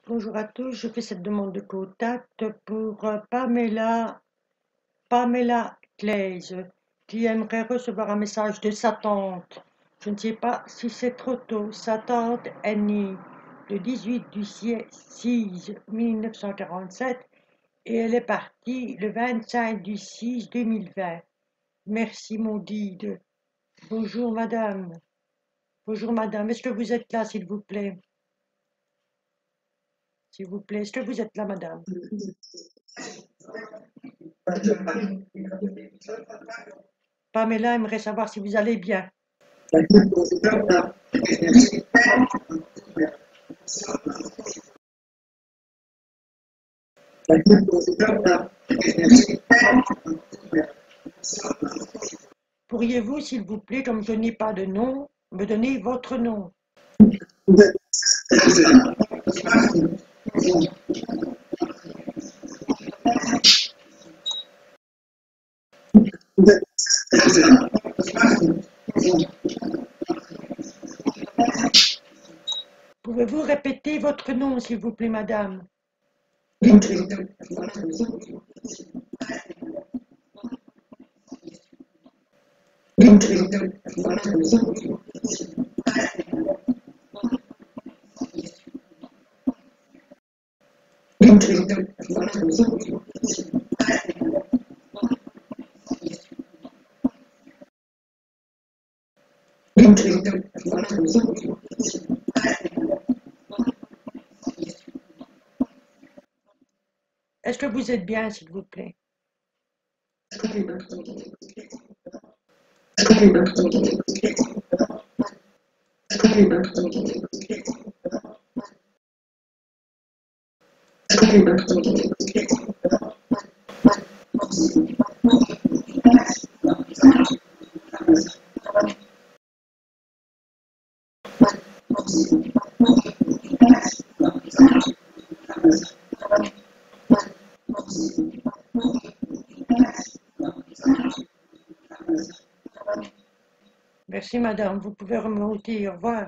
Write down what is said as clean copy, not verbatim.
Bonjour à tous, je fais cette demande de contact pour Pamela Claise, qui aimerait recevoir un message de sa tante. Je ne sais pas si c'est trop tôt. Sa tante est née le 18 du 6 1947 et elle est partie le 25 du 6 2020. Merci mon guide. Bonjour madame. Bonjour madame, est-ce que vous êtes là s'il vous plaît? S'il vous plaît, est-ce que vous êtes là madame? Pamela aimerait savoir si vous allez bien. Pourriez-vous, s'il vous plaît, comme je n'ai pas de nom, me donner votre nom? Pouvez-vous répéter votre nom, s'il vous plaît, madame? Est-ce que vous êtes bien, s'il vous plaît? Merci, madame. Vous pouvez remonter. Au revoir.